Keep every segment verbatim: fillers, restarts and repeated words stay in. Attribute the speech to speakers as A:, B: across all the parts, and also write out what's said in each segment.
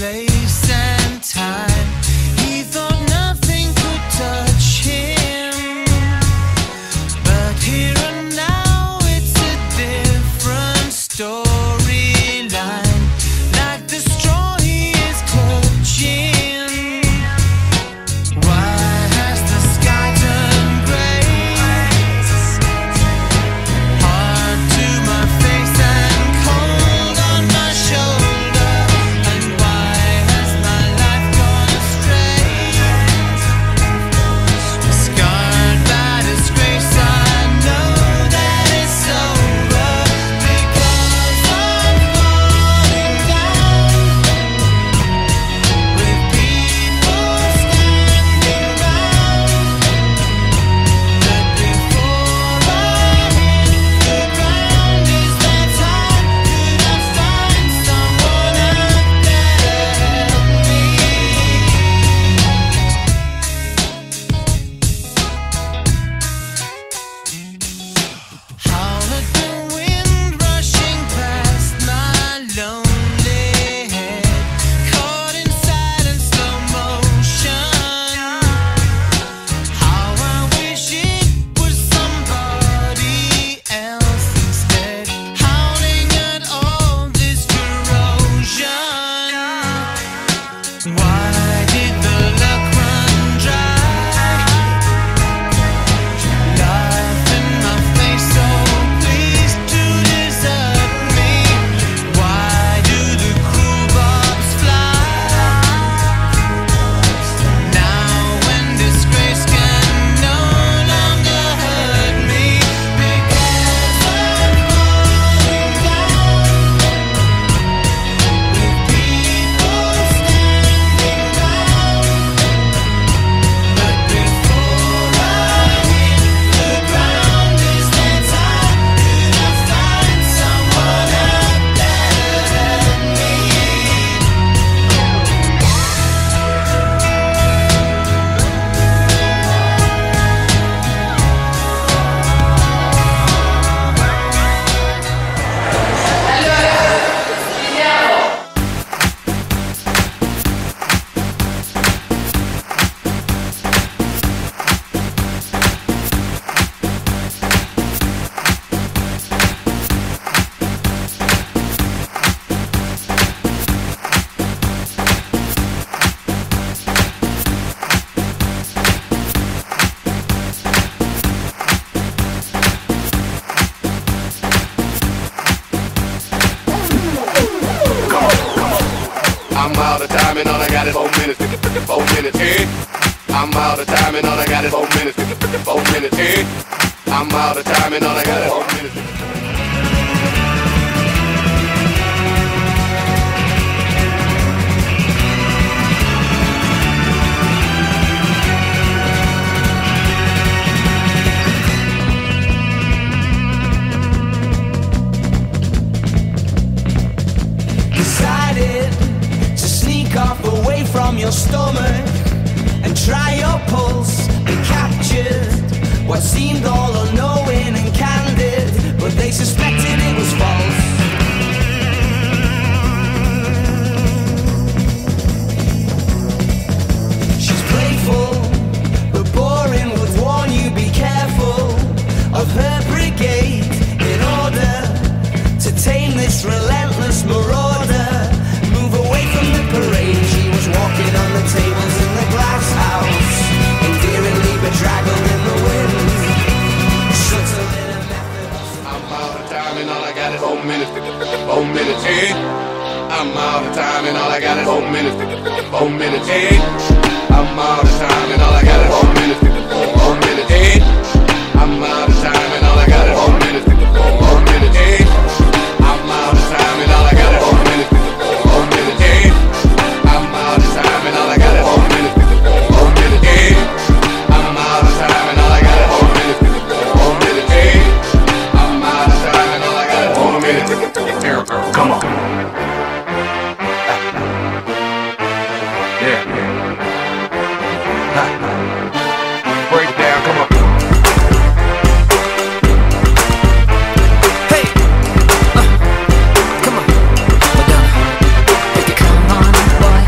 A: place and time. He thought nothing could touch him, but here and now it's a different storyline. Like the straw he is clutching. Why has the sky turned grey? Hard to my face and cold on my shoulder. And why has my life gone astray? Scarred by disgrace, I know that it's over, because I'm falling down with people standing round. But before I hit the ground, is there time? Could I find someone out there to help me? Howl at the wind rushing past my lonely head, caught in silent slow motion. How I wish it was somebody else instead, howling at all this corrosion. Why did the luck run dry? Life in my face, so pleased to desert me. Why do the cruel barbs fly? Now when disgrace can no longer hurt me, because I'm falling down with people standing round. But before I hit the ground, is there time? Could I find someone out there to help me?
B: I'm out of time and all I got is four minutes, four minutes, eh? I'm out of time and all I got is four minutes, four minutes, eh? I'm out of time and all I got is four minutes.
A: Decided to sneak off away from your stomach and try your pulse, and captured what seemed all unknowing and candid, but they suspected it was false. She's playful but boring, would warn you be careful of her brigade in order to tame this relentless marauder. Move away from the parade. She was walking on the tables in the glass house, endearingly bedraggled in the wind. Subtle in a method.
B: I'm out of time and all I got is four minutes, four minutes, eh? I'm out of time and all I got is four minutes, four minutes, eh? I'm out of time and all I got is four minutes, four minutes, eh? I'm out of time and all I got is four minutes, four minutes, eh? I'm out of time and all I got is four minutes, four minutes, eh? I'm out of time and all I got is four minutes, four minutes, eh? I'm out of time and all I got is four minutes, four minutes, eh? I'm out of time and all I got is four minutes. Come on. Yeah. Break it down, come on.
A: Hey, uh, come on, Madonna, make it come on, boy.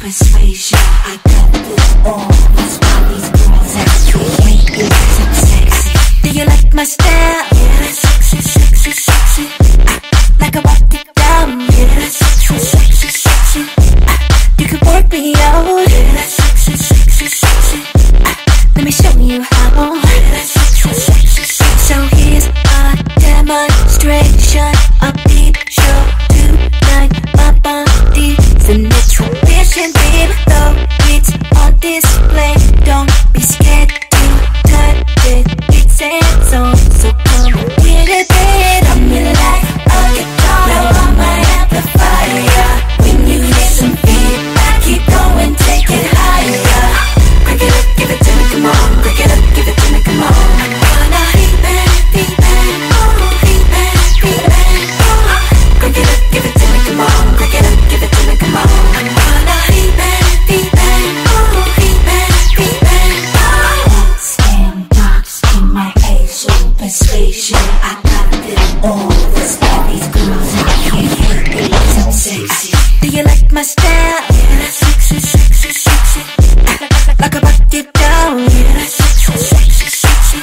C: persuasion. I got this all. That's why these girls actually hate you, 'cause I'm sexy. Do you like my style? Yeah, sexy, sexy, sexy. I like I walk it down. Yeah, sexy, sexy, sexy. I, you can work me out. Yeah, sexy, sexy, sexy. I, let me show you how. Yeah, sexy, sexy, sexy. So here's a demonstration, a peep show tonight. My body's an exhibition, babe. Though it's on display, don't be scared to touch it. It's hands on, so come get it, babe. I'm like a guitar, now I'm my amplifier. When you hear some feedback, keep going, take it higher. Crank it up, give it to me, come on. Crank it up, give it to me, come on. Wanna heat bang, heat bang, oh, heat bang, heat bang, oh. Crank it up, give it to me, come on. Crank it up, give it to me, come on. Wanna heat bang, heat bang, oh, heat bang, heat bang, oh. Stand box in my Asian persuasion. I got it all. That's why these girls out here hate me, 'cause I'm sexy. Do you like my style? Yeah, sexy, sexy, sexy. Like I rock it down. Yeah, sexy, sexy, sexy.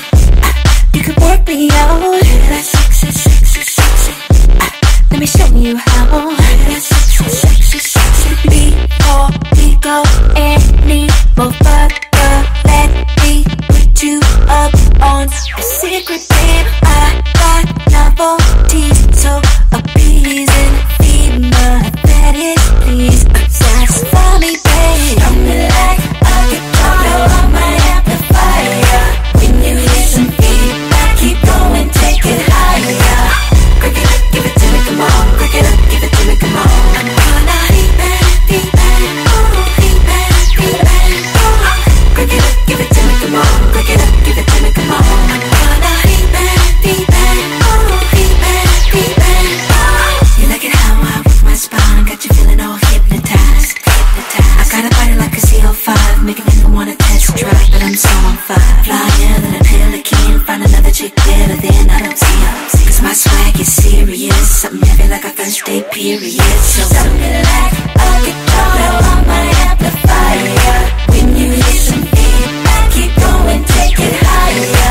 C: You can work me out. Yeah, sexy, sexy, sexy. Let me show you how. Yeah, sexy, sexy, sexy. Before we go any more further, let me put you up on a secret, babe. I got novelties, so appeasing. Female fetish, please satisfy me, babe. I'm like a guitar, now I'm my amplifier. When you hear some feedback, keep going, take it higher. Crank it up, give it to me, come on. Crank it up, give it to me, come on. I'm gonna heat bang, heat bang, oh, heat bang, heat bang, oh. Crank it up, give it to me, come on. Crank it up, give it to me, come on. I'm gonna heat bang, heat bang, oh, heat bang, heat bang, oh. You like it how I work my spine, got you feeling all hypnotized, hypnotized. I got a body like a C O five, making me wanna test drive, but I'm so on fire. Flyer than a pelican, find another chick better than I don't see her. 'Cause my swag is serious, something heavy like a first day period. So something like a guitar, now I'm my amplifier. When you hear some feedback, keep going, take it higher.